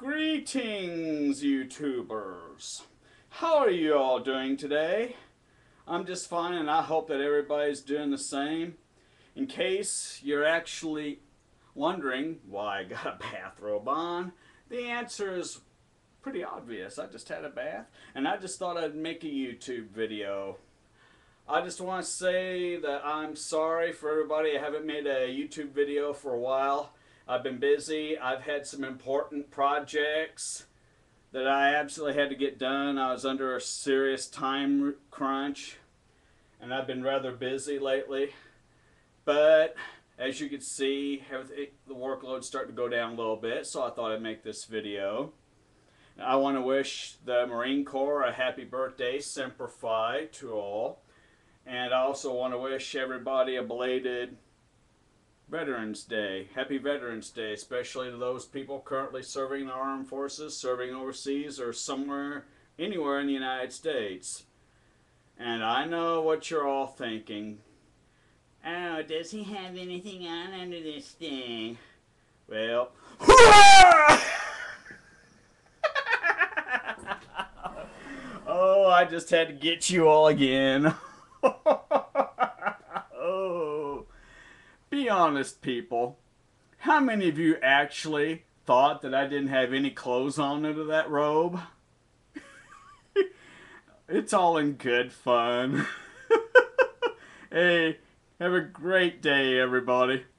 Greetings, YouTubers. How are you all doing today? I'm just fine, and I hope that everybody's doing the same. In case you're actually wondering why I got a bathrobe on, the answer is pretty obvious. I just had a bath, and I just thought I'd make a YouTube video. I just want to say that I'm sorry for everybody. I haven't made a YouTube video for a while. I've been busy. I've had some important projects that I absolutely had to get done. I was under a serious time crunch, and I've been rather busy lately. But as you can see, the workload's starting to go down a little bit, so I thought I'd make this video. I want to wish the Marine Corps a happy birthday, Semper Fi, to all. And I also want to wish everybody a belated Veterans Day. Happy Veterans Day, especially to those people currently serving in the armed forces, serving overseas, or somewhere, anywhere in the United States. And I know what you're all thinking. Oh, does he have anything on under this thing? Well, oh, I just had to get you all again. Oh, be honest, people. How many of you actually thought that I didn't have any clothes on under that robe? It's all in good fun. Hey, have a great day, everybody.